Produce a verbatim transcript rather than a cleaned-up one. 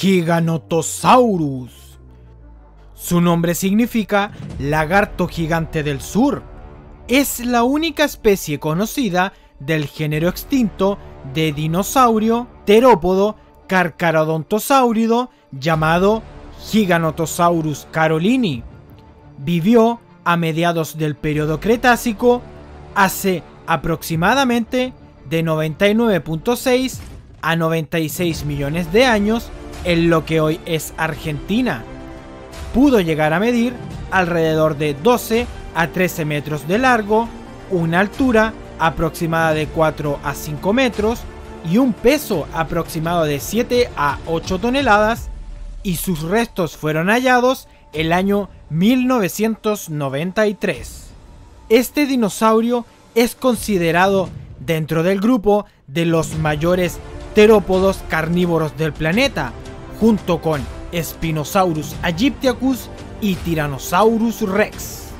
Giganotosaurus. Su nombre significa lagarto gigante del sur. Es la única especie conocida del género extinto de dinosaurio terópodo carcharodontosáurido llamado Giganotosaurus carolini. Vivió a mediados del período Cretácico, hace aproximadamente de noventa y nueve punto seis a noventa y seis millones de años en lo que hoy es Argentina. Pudo llegar a medir alrededor de doce a trece metros de largo, una altura aproximada de cuatro a cinco metros y un peso aproximado de siete a ocho toneladas, y sus restos fueron hallados el año mil novecientos noventa y tres. Este dinosaurio es considerado dentro del grupo de los mayores terópodos carnívoros del planeta, junto con Spinosaurus aegyptiacus y Tyrannosaurus rex.